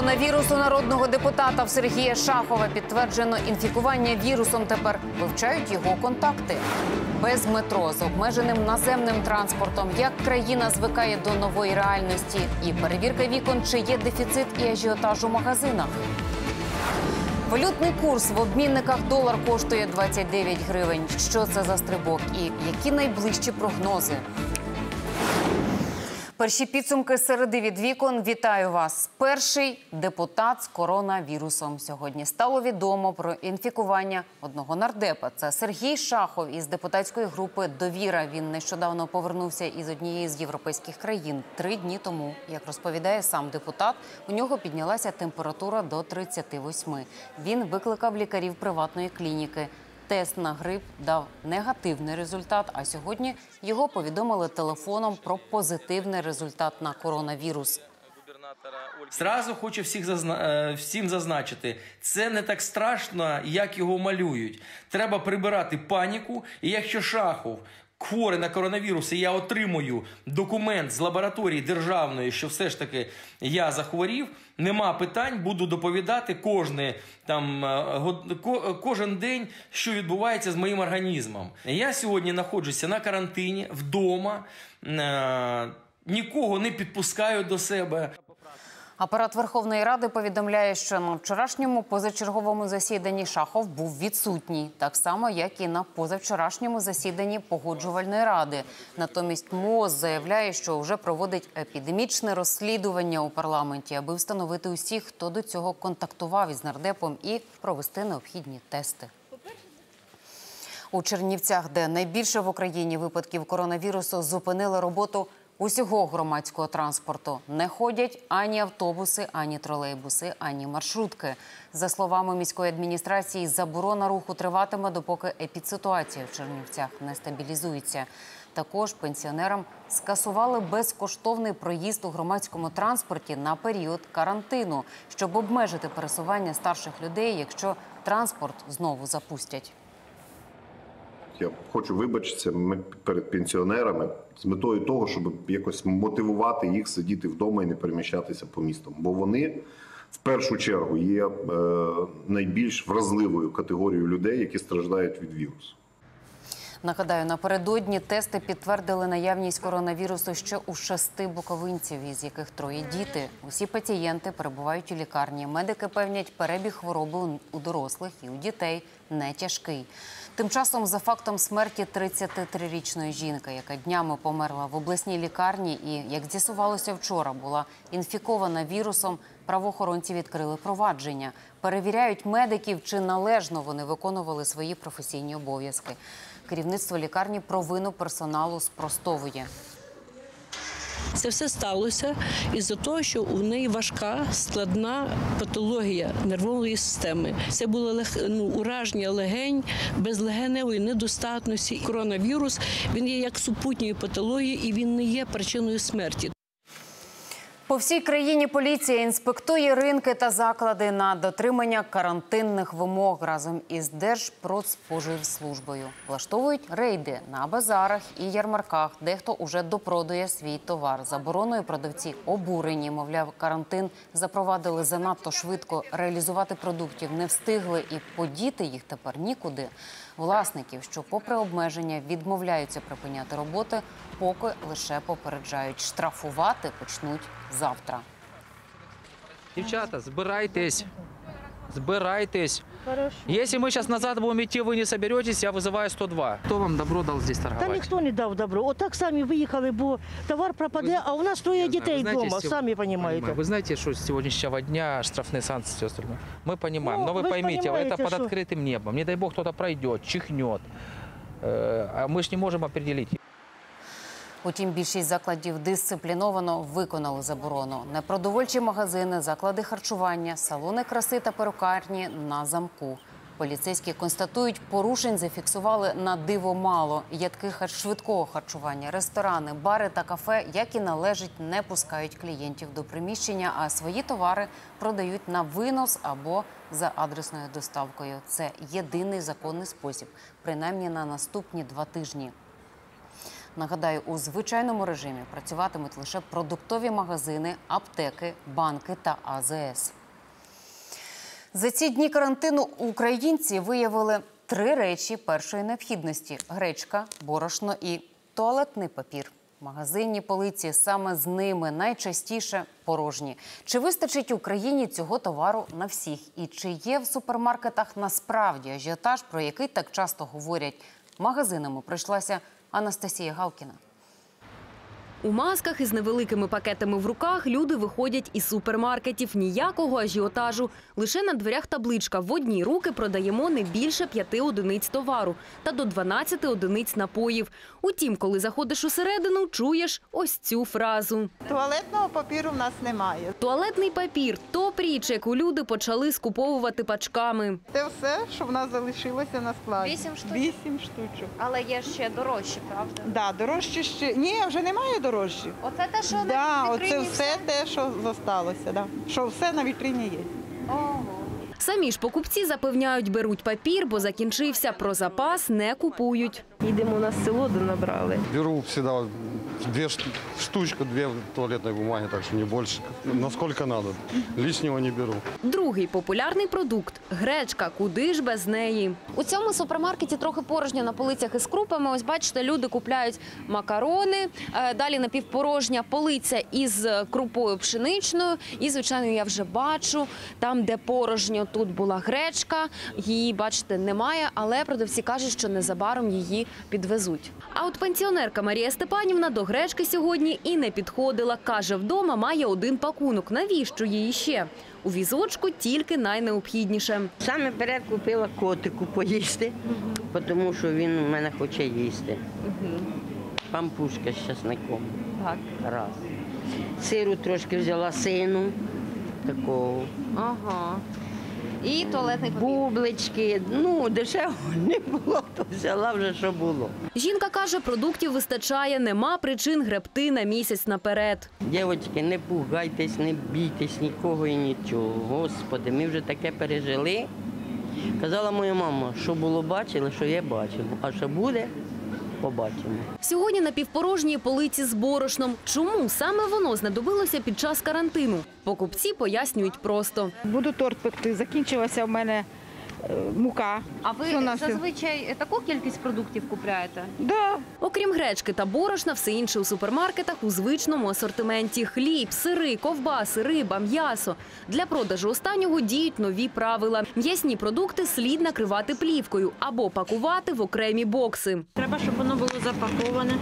Коронавірус у народного депутата Сергія Шахова. Підтверджено інфікування вірусом. Тепер вивчають його контакти. Без метро, з обмеженим наземним транспортом. Як країна звикає до нової реальності. І перевірка вікон, чи є дефіцит і ажіотаж у магазинах. Валютний курс в обмінниках долар коштує 29 гривень. Що це за стрибок і які найближчі прогнози? Перші підсумки з середи від вікон. Вітаю вас. Перший депутат з коронавірусом. Сьогодні стало відомо про інфікування одного нардепа. Це Сергій Шахов із депутатської групи «Довіра». Він нещодавно повернувся із однієї з європейських країн. 3 дні тому, як розповідає сам депутат, у нього піднялася температура до 38. Він викликав лікарів приватної клініки. Тест на грип дав негативний результат, а сьогодні його повідомили телефоном про позитивний результат на коронавірус. Зразу хочу всім зазначити, це не так страшно, як його малюють. Треба прибирати паніку, і якщо Шахов хворий на коронавірус, і я отримую документ з лабораторії державної, що все ж таки я захворів, нема питань, буду доповідати кожен день, що відбувається з моїм організмом. Я сьогодні знаходжуся на карантині, вдома, нікого не підпускаю до себе. Апарат Верховної Ради повідомляє, що на вчорашньому позачерговому засіданні Шахов був відсутній. Так само, як і на позавчорашньому засіданні Погоджувальної ради. Натомість МОЗ заявляє, що вже проводить епідемічне розслідування у парламенті, аби встановити усіх, хто до цього контактував із нардепом, і провести необхідні тести. У Чернівцях, де найбільше в Україні випадків коронавірусу, зупинили роботу усього громадського транспорту. Не ходять ані автобуси, ані тролейбуси, ані маршрутки. За словами міської адміністрації, заборона руху триватиме, допоки епідситуація в Чернівцях не стабілізується. Також пенсіонерам скасували безкоштовний проїзд у громадському транспорті на період карантину, щоб обмежити пересування старших людей, якщо транспорт знову запустять. Я хочу вибачитися перед пенсіонерами з метою того, щоб якось мотивувати їх сидіти вдома і не переміщатися по містам. Бо вони, в першу чергу, є найбільш вразливою категорією людей, які страждають від вірусу. Нагадаю, напередодні тести підтвердили наявність коронавірусу ще у 6 буковинців, із яких 3 діти. Усі пацієнти перебувають у лікарні. Медики певнять, перебіг хвороби у дорослих і у дітей не тяжкий. Тим часом, за фактом смерті 33-річної жінки, яка днями померла в обласній лікарні і, як з'ясувалося вчора, була інфікована вірусом, правоохоронці відкрили провадження. Перевіряють медиків, чи належно вони виконували свої професійні обов'язки. Керівництво лікарні провину персоналу спростовує. Це все сталося із-за того, що у неї важка, складна патологія нервової системи. Це було ураження легень, безлегеневої недостатності. Коронавірус, він є як супутньою патологією і він не є причиною смерті. По всій країні поліція інспектує ринки та заклади на дотримання карантинних вимог разом із Держпродспоживслужбою. Влаштовують рейди на базарах і ярмарках. Дехто уже допродує свій товар. Забороною продавці обурені. Мовляв, карантин запровадили занадто швидко, реалізувати продуктів не встигли і подіти їх тепер нікуди. Власників, що попри обмеження відмовляються припиняти роботи, поки лише попереджають. Штрафувати почнуть завтра. Дівчата, збирайтесь. Если мы сейчас назад будем идти, вы не соберетесь, я вызываю 102. Кто вам добро дал здесь торговать? Та ніхто не дав добро. Отак самі виїхали, бо товар пропаде, а у нас 3 дітей вдома, самі розумієте. Вы знаете, что с сегодняшнего дня штрафные санкции и все остальное? Мы понимаем, но вы поймите, это под открытым небом. Не дай бог кто-то пройдет, чихнет. А мы ж не можем определить. Утім, більшість закладів дисципліновано виконали заборону. Непродовольчі магазини, заклади харчування, салони краси та перукарні на замку. Поліцейські констатують, порушень зафіксували на диво мало. Ядки швидкого харчування, ресторани, бари та кафе, як і належить, не пускають клієнтів до приміщення, а свої товари продають на винос або за адресною доставкою. Це єдиний законний спосіб, принаймні на наступні 2 тижні. Нагадаю, у звичайному режимі працюватимуть лише продуктові магазини, аптеки, банки та АЗС. За ці дні карантину українці виявили 3 речі першої необхідності – гречка, борошно і туалетний папір. Магазинні полиці саме з ними найчастіше порожні. Чи вистачить Україні цього товару на всіх? І чи є в супермаркетах насправді ажіотаж, про який так часто говорять? Магазинами пройшлася Анастасія Галкіна. У масках із невеликими пакетами в руках люди виходять із супермаркетів. Ніякого ажіотажу. Лише на дверях табличка: в одні руки продаємо не більше 5 одиниць товару та до 12 одиниць напоїв. Утім, коли заходиш усередину, чуєш ось цю фразу. Туалетного папіру в нас немає. Туалетний папір – топ-річ, яку люди почали скуповувати пачками. Це все, що в нас залишилося на складі. 8 штук? 8 штучок. Але є ще дорожчі, правда? Да, дорожче ще. Ні, вже немає дорожчі. Оце те, що Да, на оце вітрині все те, що залишилося. Да. Що все на вітрині є. Ого. Самі ж покупці запевняють, беруть папір, бо закінчився. Про запас не купують. Їдемо на село, де набрали. Беру всегда 2 штучки, 2 туалетной бумаги, так что не больше. Насколько надо. Лишнего не беру. Другий популярний продукт – гречка. Куди ж без неї? У цьому супермаркеті трохи порожньо на полицях із крупами. Ось бачите, люди купляють макарони, далі напівпорожня полиця із крупою пшеничною. І, звичайно, я вже бачу, там, де порожньо, тут була гречка. Її, бачите, немає, але продавці кажуть, що незабаром її підвезуть. А от пенсіонерка Марія Степанівна до гречки сьогодні і не підходила. Каже, вдома має 1 пакунок. Навіщо її ще? У візочку тільки найнеобхідніше. Саме перед купила котику поїсти, тому що він у мене хоче їсти. Пампушка з часником. Так. Раз. Сиру трошки взяла сину, такого. Ага. І туалетний папір. Бублички. Ну, дешево не було, то взяла вже, що було. Жінка каже, продуктів вистачає, нема причин гребти на місяць наперед. Дівчатки, не пугайтесь, не бійтесь нікого і нічого. Господи, ми вже таке пережили. Казала моя мама, що було бачили, що є бачимо. А що буде, побачимо. Сьогодні на півпорожній полиці з борошном. Чому саме воно знадобилося під час карантину? Покупці пояснюють просто. Буду торт пекти. Закінчилася в мене мука. А ви Що на зазвичай таку кількість продуктів купляєте? Да. Окрім гречки та борошна, все інше у супермаркетах у звичному асортименті. Хліб, сири, ковбаси, риба, м'ясо. Для продажу останнього діють нові правила. М'ясні продукти слід накривати плівкою або пакувати в окремі бокси. Треба, щоб воно було запаковане.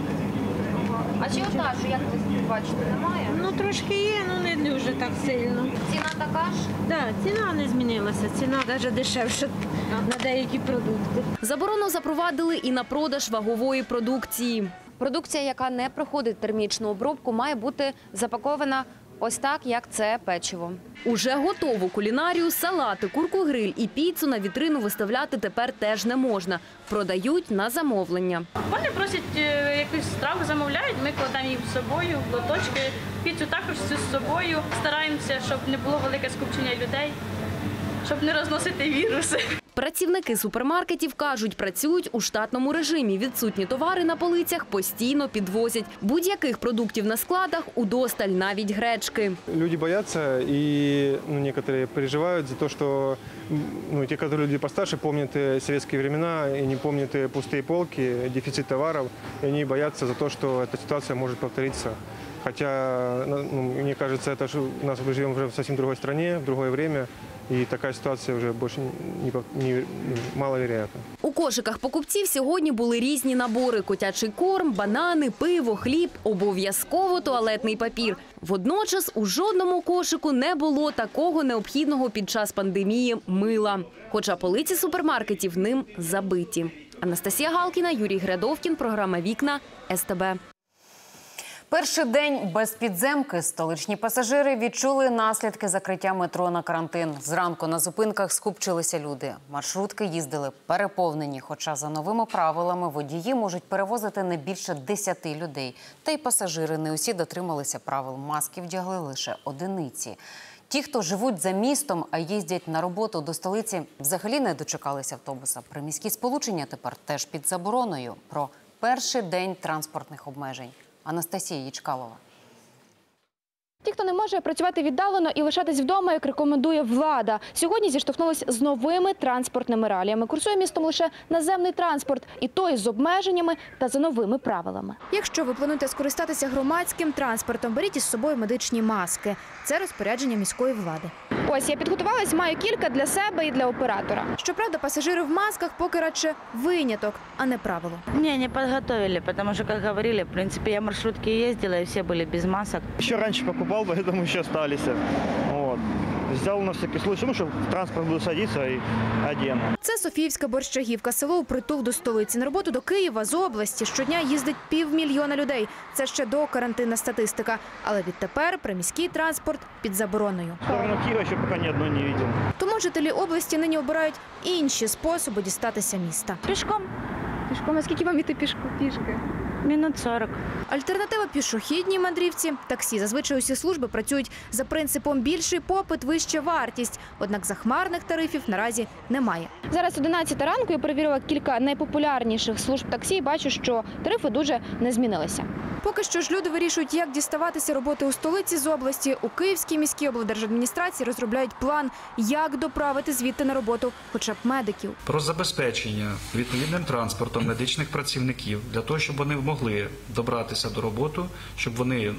Ажіотажу, як ви бачите, немає? Ну, трошки є, ну не дуже так сильно. Ціна така ж? Так, ціна не змінилася. Ціна навіть дешевша на деякі продукти. Заборону запровадили і на продаж вагової продукції. Продукція, яка не проходить термічну обробку, має бути запакована ось так, як це печиво. Уже готову кулінарію, салати, курку-гриль і піцу на вітрину виставляти тепер теж не можна. Продають на замовлення. Вони просять якусь страву, замовляють, ми кладемо їх з собою, в лоточки. Піцу також з собою. Стараємося, щоб не було велике скупчення людей, щоб не розносити віруси. Працівники супермаркетів кажуть, працюють у штатному режимі. Відсутні товари на полицях постійно підвозять. Будь-яких продуктів на складах удосталь, навіть гречки. Люди боятся и некоторые переживают за то, что те, которые люди постарше, помнят советские времена и не помнят пустые полки, дефицит товаров. И они боятся за то, что эта ситуация может повториться. Хотя, мне кажется, это у нас мы живем уже в совсем другой стране, в другое время. І така ситуація вже більше маловероятна. У кошиках покупців сьогодні були різні набори – котячий корм, банани, пиво, хліб, обов'язково туалетний папір. Водночас у жодному кошику не було такого необхідного під час пандемії мила. Хоча полиці супермаркетів ним забиті. Анастасія Галкіна, Юрій Грядовкін, програма «Вікна», СТБ. Перший день без підземки столичні пасажири відчули наслідки закриття метро на карантин. Зранку на зупинках скупчилися люди. Маршрутки їздили переповнені, хоча за новими правилами водії можуть перевозити не більше 10 людей. Та й пасажири не усі дотрималися правил. Маски вдягли лише одиниці. Ті, хто живуть за містом, а їздять на роботу до столиці, взагалі не дочекалися автобуса. Приміські сполучення тепер теж під забороною. Про Перший день транспортних обмежень. Анастасія Ячкалова. Ті, хто не може працювати віддалено і лишатись вдома, як рекомендує влада, сьогодні зіштовхнулись з новими транспортними реаліями. Курсує містом лише наземний транспорт, і той з обмеженнями та за новими правилами. Якщо ви плануєте скористатися громадським транспортом, беріть із собою медичні маски. Це розпорядження міської влади. Ось, я підготувалась, маю кілька для себе і для оператора. Щоправда, пасажири в масках поки радше виняток, а не правило. Не подготовили, потому что, как говорили, в принципе, я маршрутки ездила, и все были без масок. Еще раньше покупал, поэтому еще остались. Вот. Взял на всякий случай, чтобы в транспорт буду садиться и одену. Це Софіївська Борщагівка, село впритул до столиці. На роботу до Києва з області щодня їздить 500 000 людей. Це ще до карантинна статистика. Але відтепер приміський транспорт під забороною. В сторону Києва ще поки ні одної не бачив. Тому жителі області нині обирають інші способи дістатися міста. Пішком. Пішком? А скільки вам іти пішки? Минут 40. Альтернатива пішохідній мандрівці – таксі. Зазвичай усі служби працюють за принципом «більший попит, вища вартість». Однак захмарних тарифів наразі немає. Зараз 11 ранку, я перевірила кілька найпопулярніших служб таксі і бачу, що тарифи дуже не змінилися. Поки що ж люди вирішують, як діставатися роботи у столиці з області. У Київській міській облдержадміністрації розробляють план, як доправити звідти на роботу хоча б медиків. Про забезпечення відповідним транспортом медичних працівників для того, щоб вони могли добратися до роботи, щоб вони,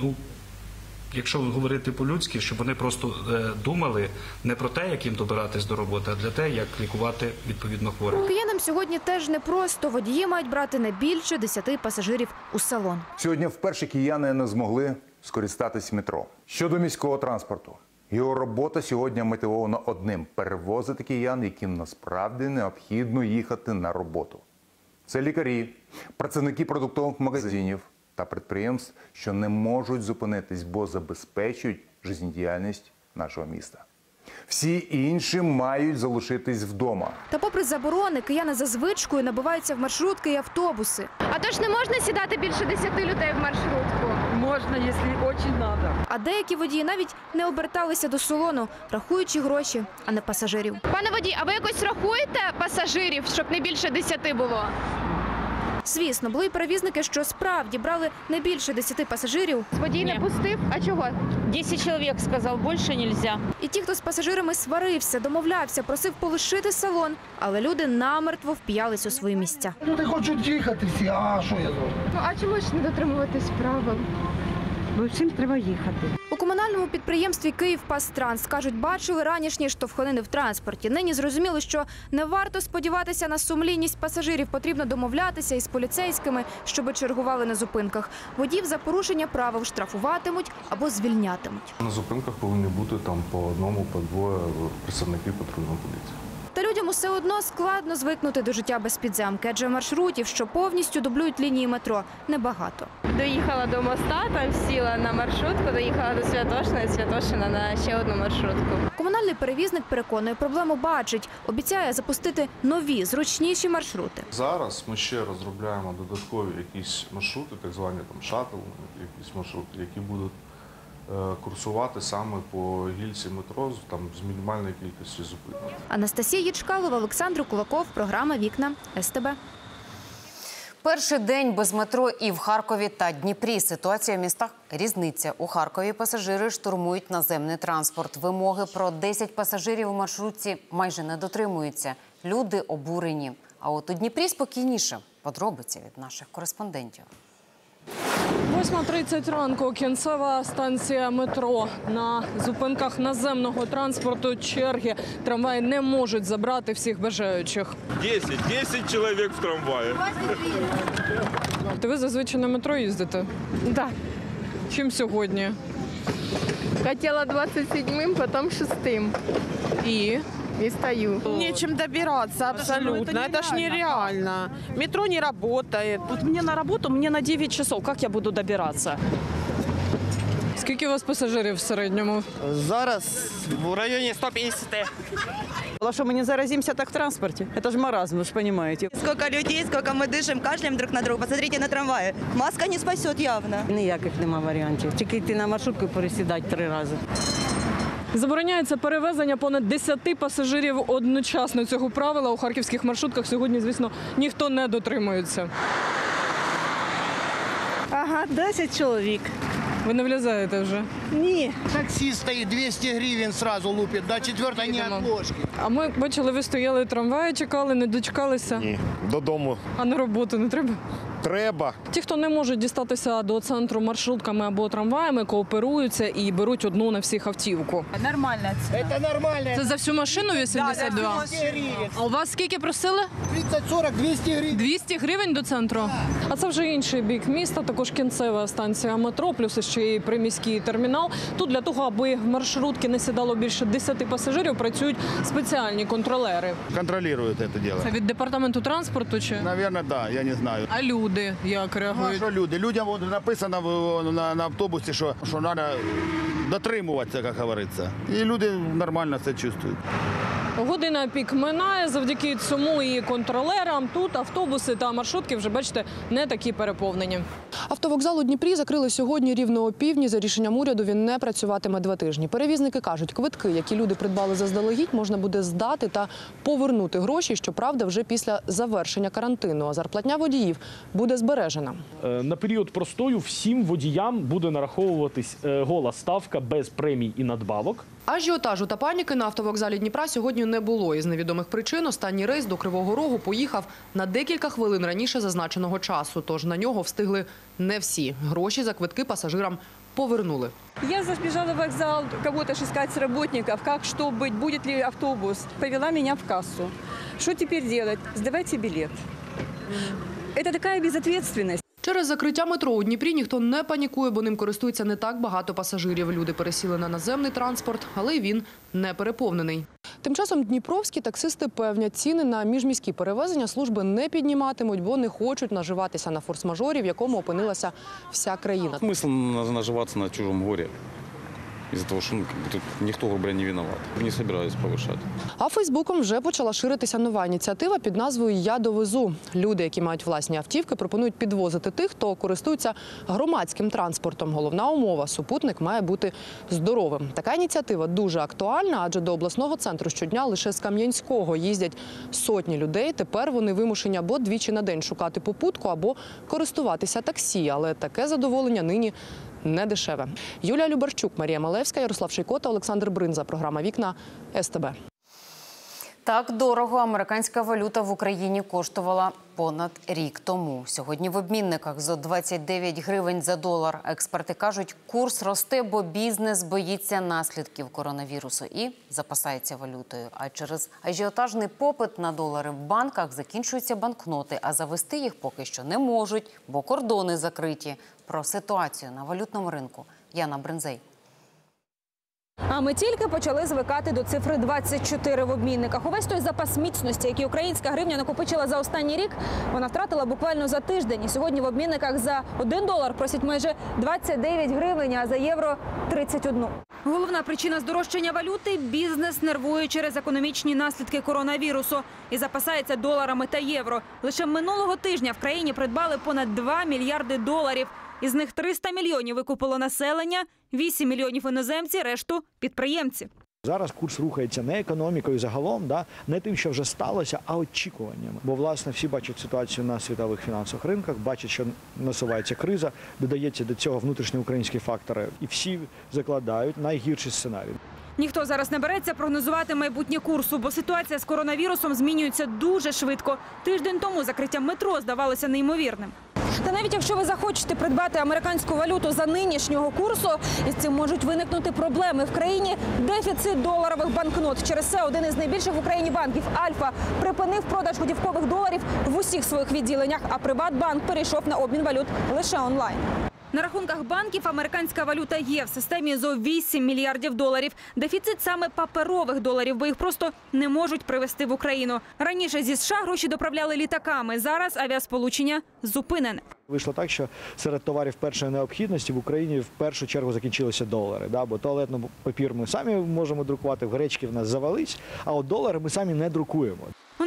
якщо говорити по-людськи, щоб вони просто думали не про те, як їм добиратись до роботи, а для те, як лікувати відповідно хворих. Киянам сьогодні теж непросто. Водії мають брати не більше 10 пасажирів у салон. Сьогодні вперше кияни не змогли скористатись метро. Щодо міського транспорту. Його робота сьогодні мотивована одним – перевозити киян, яким насправді необхідно їхати на роботу. Це лікарі, працівники продуктових магазинів та підприємств, що не можуть зупинитись, бо забезпечують життєдіяльність нашого міста. Всі інші мають залишитись вдома. Та попри заборони, кияни за звичкою набиваються в маршрутки і автобуси. А тож не можна сідати більше 10 людей в маршрутку? Можна, якщо дуже треба. А деякі водії навіть не оберталися до салону, рахуючи гроші, а не пасажирів. Пане водій, а ви якось рахуєте пасажирів, щоб не більше 10 було? Звісно, були й перевізники, що справді брали не більше 10 пасажирів. Водій не пустив? А чого? 10 чоловік сказав, більше не можна. І ті, хто з пасажирами сварився, домовлявся, просив полишити салон, але люди намертво вп'ялись у свої місця. Люди хочуть їхати всі, а що я зроблю? А чому ж не дотримуватись правил? Бо всім треба їхати. У комунальному підприємстві «Київпастранс» кажуть, бачили ранішні штовханини в транспорті. Нині зрозуміли, що не варто сподіватися на сумлінність пасажирів. Потрібно домовлятися із поліцейськими, щоби чергували на зупинках. Водіїв за порушення правил штрафуватимуть або звільнятимуть. На зупинках повинні бути там по одному, по двоє представників патрульної поліції. Та людям усе одно складно звикнути до життя без підземки, адже маршрутів, що повністю дублюють лінії метро, небагато. Доїхала до моста, там сіла на маршрутку, доїхала до Святошина, з Святошина на ще одну маршрутку. Комунальний перевізник переконує, проблему бачить. Обіцяє запустити нові, зручніші маршрути. Зараз ми ще розробляємо додаткові якісь маршрути, так звані там шаттл, якісь маршрути, які будуть курсувати саме по гільці метро там, з мінімальною кількістю зупинок. Анастасія Ячкалова, Олександр Кулаков, програма «Вікна» СТБ. Перший день без метро і в Харкові та Дніпрі. Ситуація в містах різниця. У Харкові пасажири штурмують наземний транспорт. Вимоги про 10 пасажирів у маршрутці майже не дотримуються. Люди обурені. А от у Дніпрі спокійніше. Подробиці від наших кореспондентів. 8:30 ранку. Кінцева станція метро. На зупинках наземного транспорту черги. Трамваї не можуть забрати всіх бажаючих. 10 чоловік в трамваї. То ви зазвичай на метро їздите? Так. Чим сьогодні? Хотіла 27-м, потім 6-м. І стою. Нечем добираться абсолютно. Это ж нереально. Метро не работает. Вот мне на работу, мне на 9 часов. Как я буду добираться? Скільки у вас пасажирів в середньому? Зараз в районе 150. Что мы не заразимся так в транспорте? Это же маразм, вы же понимаете. Сколько людей, сколько мы дышим, кашляем друг на друга. Посмотрите на трамваи. Маска не спасет явно. Ніяких нема варіантів. Тільки йти на маршрутку і пересідати 3 рази. Забороняється перевезення понад 10 пасажирів одночасно. Цього правила у харківських маршрутках сьогодні, звісно, ніхто не дотримується. Ага, 10 чоловік. Ви не влізаєте вже? Ні. Таксист стоит 200 гривен сразу лупит, до 4-й не отложки. А ми бачили, ви стояли трамваї, чекали, не дочекалися. Ні, додому. А на роботу не треба? Треба. Ті, хто не може дістатися до центру маршрутками або трамваями, кооперуються і беруть одну на всіх автівку. Нормальна ціна. Это нормально. Це за всю машину 82? Да, 200 гривен. А у вас скільки просили? 30-40, 200 гривен. 200 гривень до центру? А це вже інший бік міста, також кінцева станція метро, плюс ще й приміський термінал. Тут для того, аби в маршрутки не сідало більше 10 пасажирів, працюють спеціальні контролери. Контролюють це діло. Це від департаменту транспорту чи? Наверное, да, я не знаю. А люди як Ну, а реагують? що люди? Людям от написано на автобусі, що треба дотримуватися, як говориться. І люди нормально це чувствують. Година пік минає, завдяки цьому і контролерам тут автобуси та маршрутки вже, бачите, не такі переповнені. Автовокзал у Дніпрі закрили сьогодні рівно о півдні. За рішенням уряду він не працюватиме 2 тижні. Перевізники кажуть, квитки, які люди придбали заздалегідь, можна буде здати та повернути гроші, щоправда, вже після завершення карантину. А зарплатня водіїв буде збережена. На період простою всім водіям буде нараховуватись гола ставка без премій і надбавок. Ажіотажу та паніки на автовокзалі Дніпра сьогодні не було. Із невідомих причин останній рейс до Кривого Рогу поїхав на декілька хвилин раніше зазначеного часу. Тож на нього встигли не всі. Гроші за квитки пасажирам повернули. Я забежала в вокзал, кого-то искать с работников, как, что быть, будет ли автобус. Повела меня в кассу. Что теперь делать? Сдавайте билет. Это такая безответственность. Через закриття метро у Дніпрі ніхто не панікує, бо ним користується не так багато пасажирів. Люди пересіли на наземний транспорт, але й він не переповнений. Тим часом дніпровські таксисти певнять, ціни на міжміські перевезення служби не підніматимуть, бо не хочуть наживатися на форс-мажорі, в якому опинилася вся країна. Смисл наживатися на чужому горі? Із-за того, що тут ніхто, грубо говоря, не виноват. Не збираюсь повишати. А Фейсбуком вже почала ширитися нова ініціатива під назвою «Я довезу». Люди, які мають власні автівки, пропонують підвозити тих, хто користується громадським транспортом. Головна умова – супутник має бути здоровим. Така ініціатива дуже актуальна, адже до обласного центру щодня лише з Кам'янського їздять сотні людей. Тепер вони вимушені або двічі на день шукати попутку, або користуватися таксі. Але таке задоволення нині не дешеве. Юлія Любарчук, Марія Малевська, Ярослав Шейко та Олександр Бринза. Програма «Вікна», СТБ. Так дорого американська валюта в Україні коштувала понад рік тому. Сьогодні в обмінниках зо 29 гривень за долар. Експерти кажуть, курс росте, бо бізнес боїться наслідків коронавірусу і запасається валютою. А через ажіотажний попит на долари в банках закінчуються банкноти, а завести їх поки що не можуть, бо кордони закриті. Про ситуацію на валютному ринку Яна Бринзей. А ми тільки почали звикати до цифри 24 в обмінниках. Увесь той запас міцності, який українська гривня накопичила за останній рік, вона втратила буквально за тиждень. І сьогодні в обмінниках за 1 долар просять майже 29 гривень, а за євро – 31. Головна причина здорожчання валюти – бізнес нервує через економічні наслідки коронавірусу і запасається доларами та євро. Лише минулого тижня в країні придбали понад 2 мільярди доларів. Із них 300 мільйонів викупило населення, 8 мільйонів іноземці, решту – підприємці. Зараз курс рухається не економікою загалом, не тим, що вже сталося, а очікуваннями. Бо, власне, всі бачать ситуацію на світових фінансових ринках, бачать, що насувається криза, додається до цього внутрішньоукраїнські фактори. І всі закладають найгірший сценарій. Ніхто зараз не береться прогнозувати майбутнє курсу, бо ситуація з коронавірусом змінюється дуже швидко. Тиждень тому закриття метро здавалося неймовірним. Та навіть якщо ви захочете придбати американську валюту за нинішнього курсу, із цим можуть виникнути проблеми. В країні дефіцит доларових банкнот. Через це один із найбільших в Україні банків «Альфа» припинив продаж готівкових доларів в усіх своїх відділеннях, а «Приватбанк» перейшов на обмін валют лише онлайн. На рахунках банків американська валюта є в системі зо 8 мільярдів доларів. Дефіцит саме паперових доларів, бо їх просто не можуть привезти в Україну. Раніше зі США гроші доправляли літаками, зараз авіасполучення зупинене. Вийшло так, що серед товарів першої необхідності в Україні в першу чергу закінчилися долари. Бо туалетний папір ми самі можемо друкувати, в гречки в нас завались, а от долари ми самі не друкуємо. У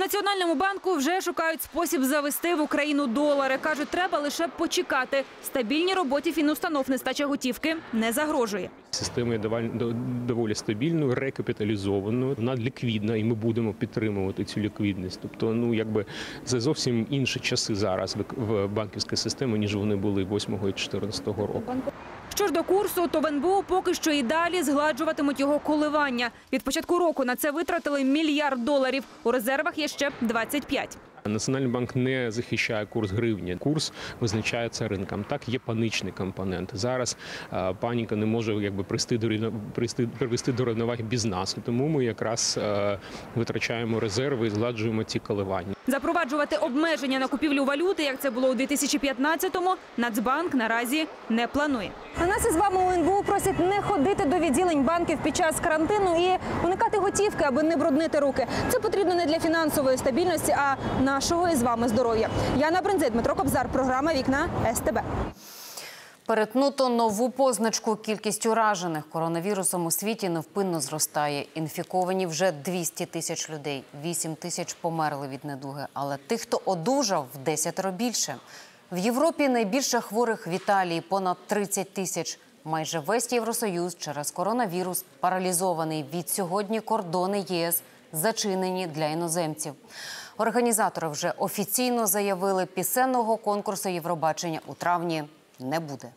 Національному банку вже шукають спосіб завести в Україну долари. Кажуть, треба лише почекати. Стабільній роботі фінустанов нестача готівки не загрожує. Система є доволі стабільною, рекапіталізованою. Вона ліквідна і ми будемо підтримувати цю ліквідність. Тобто, це зовсім інші часи зараз в банківській системі, ніж вони були 8 і 2014 року. Що ж до курсу, то в НБУ поки що і далі згладжуватимуть його коливання. Від початку року на це витратили $1 мільярд. У резервах є ще 25. Національний банк не захищає курс гривні. Курс визначається ринком. Так, є панічний компонент. Зараз паніка не може привести до рівноваги без нас. Тому ми якраз витрачаємо резерви і згладжуємо ці коливання. Запроваджувати обмеження на купівлю валюти, як це було у 2015-му, Нацбанк наразі не планує. А нас із вами у НБУ просять не ходити до відділень банків під час карантину і уникати готівки, аби не бруднити руки. Це потрібно не для фінансової стабільності, а нашого із вами здоров'я. Яна Бринзит, Дмитро Кобзар, програма «Вікна СТБ». Перетнуто нову позначку. Кількість уражених коронавірусом у світі невпинно зростає. Інфіковані вже 200 тисяч людей. 8 тисяч померли від недуги. Але тих, хто одужав, в 10 більше. В Європі найбільше хворих в Італії – понад 30 тисяч. Майже весь Євросоюз через коронавірус паралізований. Відсьогодні кордони ЄС зачинені для іноземців. Організатори вже офіційно заявили, пісенного конкурсу Євробачення у травні не буде.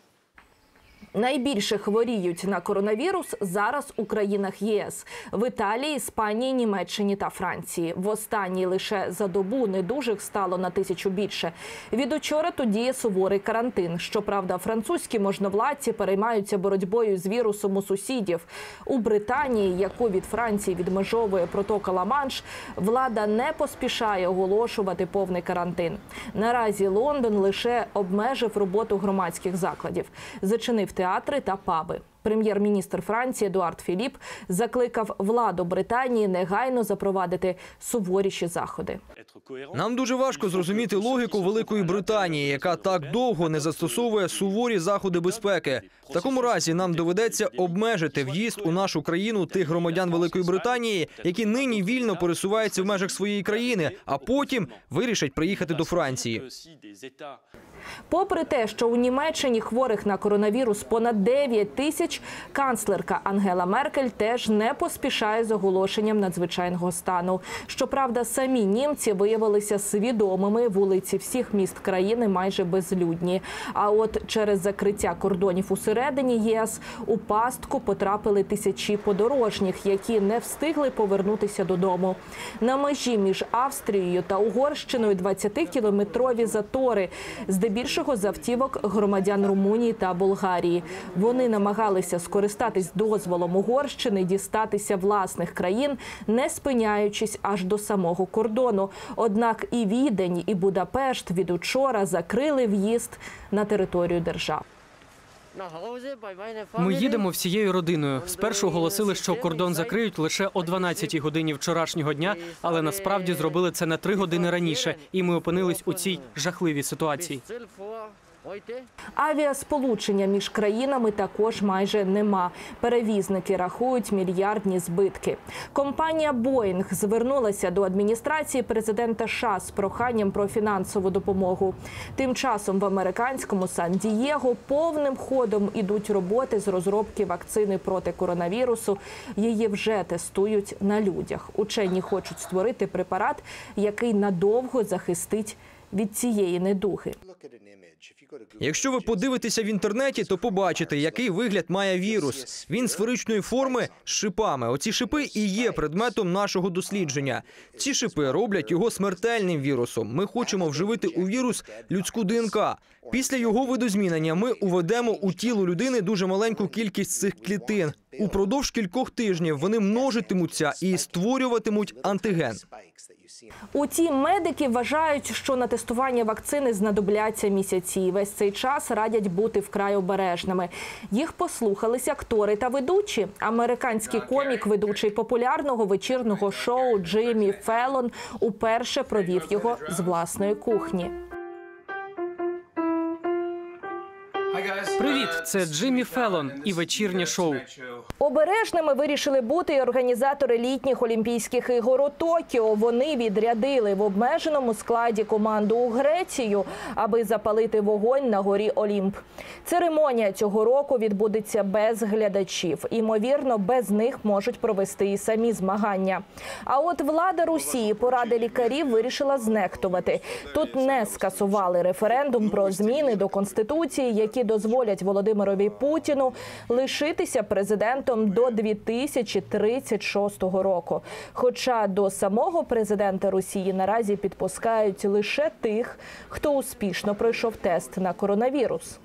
Найбільше хворіють на коронавірус зараз у країнах ЄС – в Італії, Іспанії, Німеччині та Франції. В останній лише за добу недужих стало на 1000 більше. Від учора тут діє суворий карантин. Щоправда, французькі можновладці переймаються боротьбою з вірусом у сусідів. У Британії, яку від Франції відмежовує протока Ла-Манш, влада не поспішає оголошувати повний карантин. Наразі Лондон лише обмежив роботу громадських закладів, зачинив театри та паби. Прем'єр-міністр Франції Едуард Філіп закликав владу Британії негайно запровадити суворіші заходи. Нам дуже важко зрозуміти логіку Великої Британії, яка так довго не застосовує суворі заходи безпеки. В такому разі нам доведеться обмежити в'їзд у нашу країну тих громадян Великої Британії, які нині вільно пересуваються в межах своєї країни, а потім вирішать приїхати до Франції. Попри те, що у Німеччині хворих на коронавірус понад 9 тисяч, канцлерка Ангела Меркель теж не поспішає з оголошенням надзвичайного стану. Щоправда, самі німці виявилися свідомими, вулиці всіх міст країни майже безлюдні. А от через закриття кордонів усередині ЄС у пастку потрапили тисячі подорожніх, які не встигли повернутися додому. На межі між Австрією та Угорщиною 20-кілометрові затори, здебільшого з автівок громадян Румунії та Болгарії. Вони намагалися скористатись дозволом Угорщини дістатися власних країн, не спиняючись аж до самого кордону. Однак і Відень, і Будапешт від учора закрили в'їзд на територію держав. Ми їдемо всією родиною. Спершу оголосили, що кордон закриють лише о 12-й годині вчорашнього дня, але насправді зробили це на 3 години раніше, і ми опинились у цій жахливій ситуації. Авіасполучення між країнами також майже нема. Перевізники рахують мільярдні збитки. Компанія «Боїнг» звернулася до адміністрації президента США з проханням про фінансову допомогу. Тим часом в американському Сан-Дієго повним ходом ідуть роботи з розробки вакцини проти коронавірусу. Її вже тестують на людях. Учені хочуть створити препарат, який надовго захистить від цієї недуги. Якщо ви подивитеся в інтернеті, то побачите, який вигляд має вірус. Він сферичної форми з шипами. Оці шипи і є предметом нашого дослідження. Ці шипи роблять його смертельним вірусом. Ми хочемо вживити у вірус людську ДНК. Після його видозмінення ми уведемо у тіло людини дуже маленьку кількість цих клітин. Упродовж кількох тижнів вони множитимуться і створюватимуть антиген. Утім, медики вважають, що на тестування вакцини знадобляться місяці. Весь цей час радять бути вкрай обережними. Їх послухались актори та ведучі. Американський комік, ведучий популярного вечірнього шоу Джиммі Феллон, уперше провів його з власної кухні. Привіт, Це Джиммі Феллон і вечірнє шоу. Обережними вирішили бути і організатори літніх Олімпійських ігор у Токіо. Вони відрядили в обмеженому складі команду у Грецію, аби запалити вогонь на горі Олімп. Церемонія цього року відбудеться без глядачів. Імовірно, без них можуть провести і самі змагання. А от влада Росії поради лікарів вирішила знехтувати. Тут не скасували референдум про зміни до Конституції, які дозволять Володимирові Путіну лишитися президентом до 2036 року. Хоча до самого президента Росії наразі підпускають лише тих, хто успішно пройшов тест на коронавірус.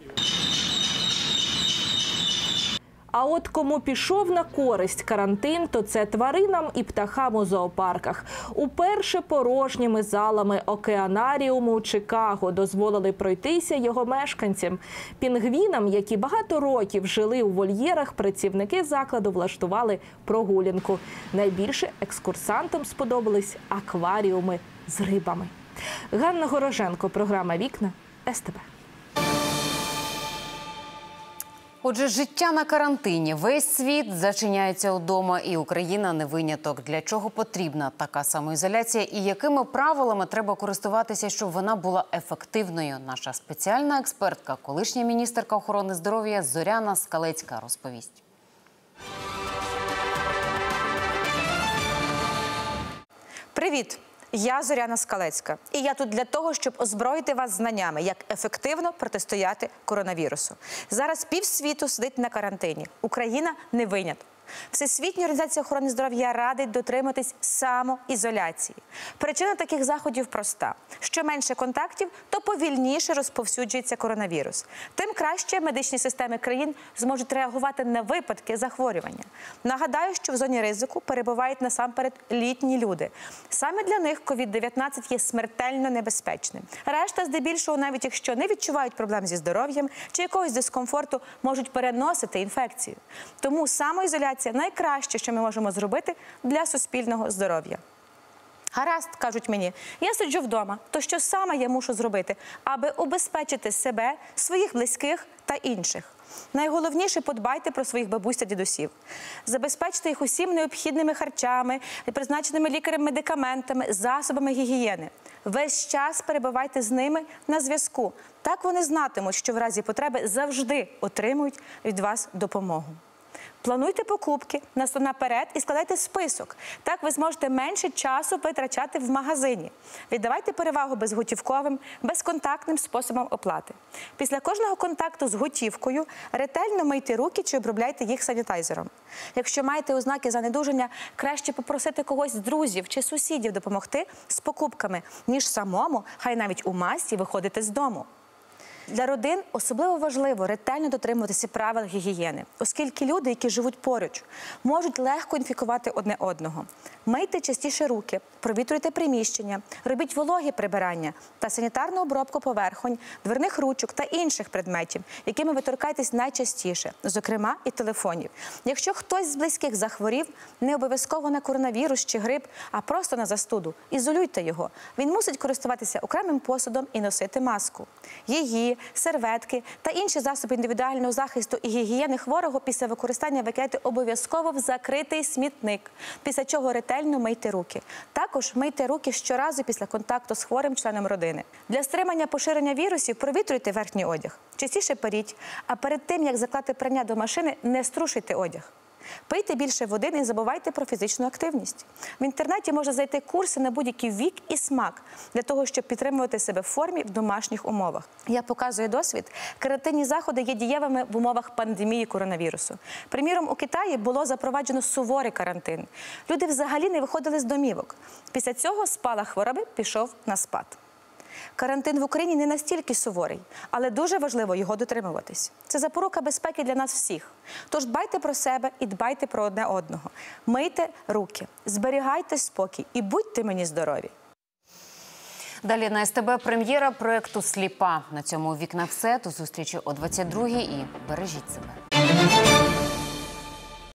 А от кому пішов на користь карантин, то це тваринам і птахам у зоопарках. Уперше порожніми залами океанаріуму Чикаго дозволили пройтися його мешканцям. Пінгвінам, які багато років жили у вольєрах, працівники закладу влаштували прогулянку. Найбільше екскурсантам сподобались акваріуми з рибами. Ганна Гороженко, програма «Вікна», СТБ. Отже, життя на карантині. Весь світ зачиняється вдома, і Україна не виняток. Для чого потрібна така самоізоляція і якими правилами треба користуватися, щоб вона була ефективною? Наша спеціальна експертка, колишня міністерка охорони здоров'я Зоряна Скалецька розповість. Привіт! Я Зоряна Скалецька. І я тут для того, щоб озброїти вас знаннями, як ефективно протистояти коронавірусу. Зараз півсвіту сидить на карантині. Україна не виняток. Всесвітня організація охорони здоров'я радить дотриматись самоізоляції. Причина таких заходів проста. Що менше контактів, то повільніше розповсюджується коронавірус. Тим краще медичні системи країн зможуть реагувати на випадки захворювання. Нагадаю, що в зоні ризику перебувають насамперед літні люди. Саме для них COVID-19 є смертельно небезпечним. Решта, здебільшого, навіть якщо не відчувають проблем зі здоров'ям чи якогось дискомфорту, можуть переносити інфекцію. Тому самоізоляція – найкраще, що ми можемо зробити для суспільного здоров'я. Гаразд, кажуть мені, я сиджу вдома, то що саме я мушу зробити, аби убезпечити себе, своїх близьких та інших? Найголовніше – подбайте про своїх бабусь та дідусів. Забезпечте їх усім необхідними харчами, призначеними лікарем медикаментами, засобами гігієни. Весь час перебувайте з ними на зв'язку. Так вони знатимуть, що в разі потреби завжди отримують від вас допомогу. Плануйте покупки наперед і складайте список. Так ви зможете менше часу витрачати в магазині. Віддавайте перевагу безготівковим, безконтактним способам оплати. Після кожного контакту з готівкою ретельно мийте руки чи обробляйте їх санітайзером. Якщо маєте ознаки занедужання, краще попросити когось з друзів чи сусідів допомогти з покупками, ніж самому, хай навіть у масці, виходити з дому. Для родин особливо важливо ретельно дотримуватися правил гігієни, оскільки люди, які живуть поруч, можуть легко інфікувати одне одного. Мийте частіше руки, провітрюйте приміщення, робіть вологі прибирання та санітарну обробку поверхонь, дверних ручок та інших предметів, якими ви торкаєтесь найчастіше, зокрема і телефонів. Якщо хтось з близьких захворів, не обов'язково на коронавірус чи грип, а просто на застуду, ізолюйте його. Він мусить користуватися окремим посудом і носити маску. Її, серветки та інші засоби індивідуального захисту і гігієни хворого після використання викидайте обов'язково в закритий смітник, після чого ретельно мийте руки. Також мийте руки щоразу після контакту з хворим членом родини. Для стримання поширення вірусів провітрюйте верхній одяг. Частіше періть, а перед тим, як заклати прання до машини, не струшуйте одяг. Пийте більше води, не забувайте про фізичну активність. В інтернеті можна знайти курси на будь-який вік і смак для того, щоб підтримувати себе в формі в домашніх умовах. Я показую досвід. Карантинні заходи є дієвими в умовах пандемії коронавірусу. Приміром, у Китаї було запроваджено суворий карантин. Люди взагалі не виходили з домівок. Після цього спалах хвороби пішов на спад. Карантин в Україні не настільки суворий, але дуже важливо його дотримуватись. Це запорука безпеки для нас всіх. Тож дбайте про себе і дбайте про одне одного. Мийте руки, зберігайте спокій і будьте мені здорові. Далі на СТБ прем'єра проєкту «Сліпа». На цьому «Вікна» все. До зустрічі о 22-й і бережіть себе.